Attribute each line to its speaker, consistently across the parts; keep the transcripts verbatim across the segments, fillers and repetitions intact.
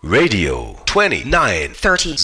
Speaker 1: Radio twenty-nine thirty.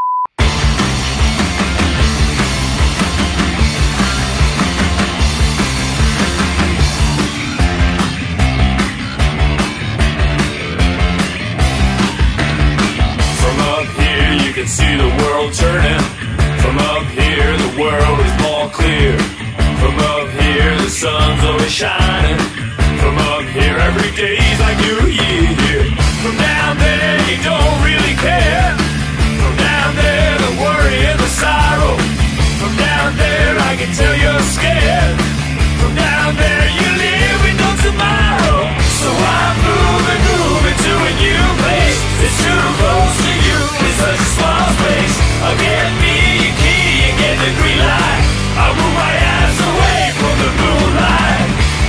Speaker 2: You can see the world turning. From up here the world is more clear. From up here the sun's always shining. From up here every day's like New Year. From down there you don't really care. From down there the worry and the sorrow. From down there I can tell you're scared. From down there you live with no tomorrow. So I'm moving, moving to a new place. It's too close to you. It's such a small space. I'll get me a key and get the green light. I'll move my ass away from the moonlight.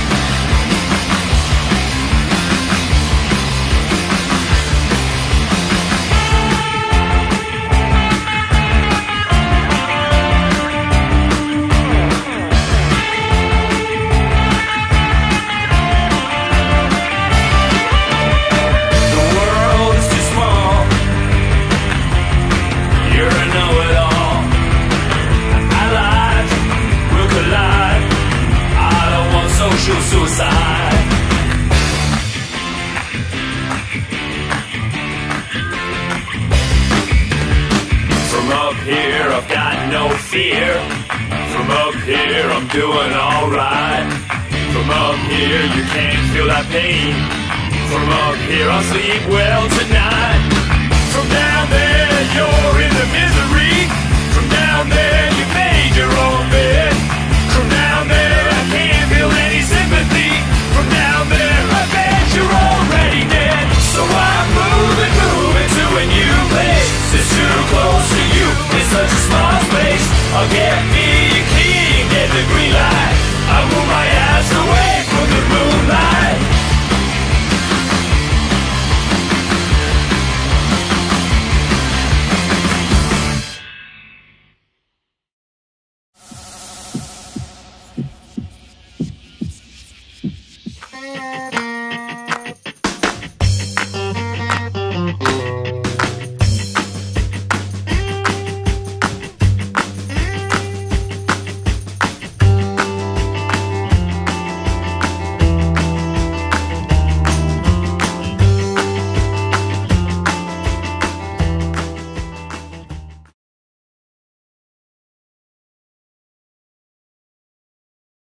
Speaker 2: Suicide. From up here I've got no fear. From up here I'm doing alright. From up here you can't feel that pain. From up here I'll sleep well tonight. From down there you're in the misery. From down there you made your own bed. From down there I can't feel any sympathy. From down there I bet you're already dead. So I'm moving, moving to a new place. It's too close to you, it's such a small space. I'll get me a key and get the green light. I'll move my ass away from the moonlight.
Speaker 3: Yeah.